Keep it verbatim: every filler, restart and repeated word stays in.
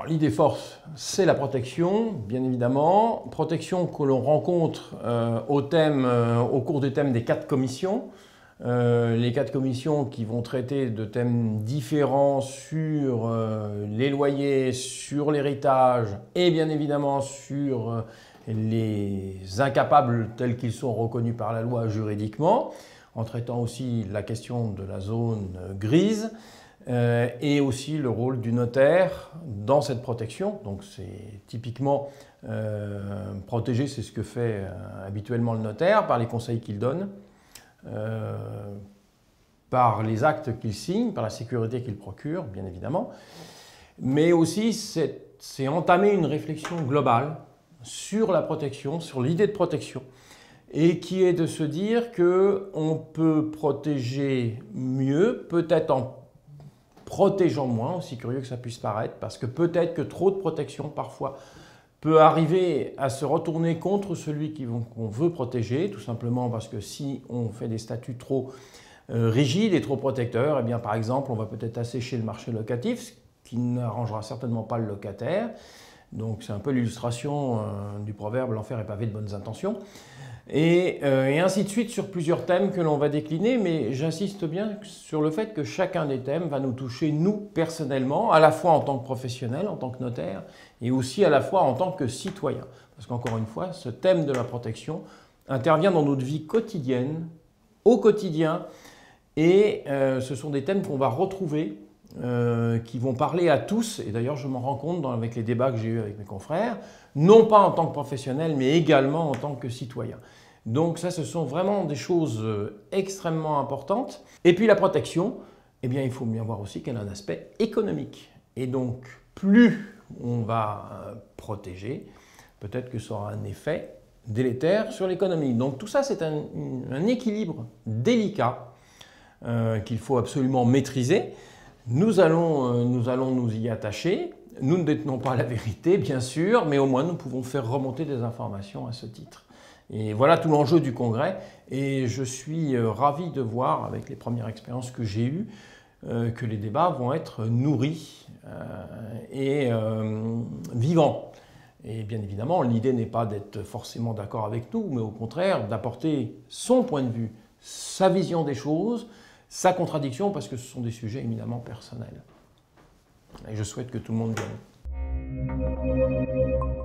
L'idée force, c'est la protection, bien évidemment. Protection que l'on rencontre euh, au, thème, euh, au cours des thèmes des quatre commissions. Euh, les quatre commissions qui vont traiter de thèmes différents sur euh, les loyers, sur l'héritage et bien évidemment sur euh, les incapables tels qu'ils sont reconnus par la loi juridiquement, en traitant aussi la question de la zone grise. Euh, et aussi le rôle du notaire dans cette protection. Donc c'est typiquement euh, protéger, c'est ce que fait euh, habituellement le notaire par les conseils qu'il donne, euh, par les actes qu'il signe, par la sécurité qu'il procure, bien évidemment. Mais aussi c'est entamer une réflexion globale sur la protection, sur l'idée de protection, et qui est de se dire qu'on peut protéger mieux, peut-être en protégeant moins, aussi curieux que ça puisse paraître, parce que peut-être que trop de protection, parfois, peut arriver à se retourner contre celui qu'on veut protéger, tout simplement parce que si on fait des statuts trop euh, rigides et trop protecteurs, eh bien, par exemple, on va peut-être assécher le marché locatif, ce qui n'arrangera certainement pas le locataire. Donc c'est un peu l'illustration euh, du proverbe « l'enfer est pavé de bonnes intentions ». Et, euh, et ainsi de suite sur plusieurs thèmes que l'on va décliner, mais j'insiste bien sur le fait que chacun des thèmes va nous toucher, nous, personnellement, à la fois en tant que professionnel, en tant que notaire, et aussi à la fois en tant que citoyen. Parce qu'encore une fois, ce thème de la protection intervient dans notre vie quotidienne, au quotidien, et euh, ce sont des thèmes qu'on va retrouver, euh, qui vont parler à tous, et d'ailleurs je m'en rends compte dans, avec les débats que j'ai eus avec mes confrères, non pas en tant que professionnel, mais également en tant que citoyen. Donc ça, ce sont vraiment des choses extrêmement importantes. Et puis la protection, eh bien, il faut bien voir aussi qu'elle a un aspect économique. Et donc, plus on va protéger, peut-être que ça aura un effet délétère sur l'économie. Donc tout ça, c'est un, un équilibre délicat euh, qu'il faut absolument maîtriser. Nous allons, euh, nous allons nous y attacher. Nous ne détenons pas la vérité, bien sûr, mais au moins nous pouvons faire remonter des informations à ce titre. Et voilà tout l'enjeu du congrès. Et je suis ravi de voir, avec les premières expériences que j'ai eues, euh, que les débats vont être nourris euh, et euh, vivants. Et bien évidemment, l'idée n'est pas d'être forcément d'accord avec nous, mais au contraire d'apporter son point de vue, sa vision des choses, sa contradiction, parce que ce sont des sujets éminemment personnels. Et je souhaite que tout le monde gagne.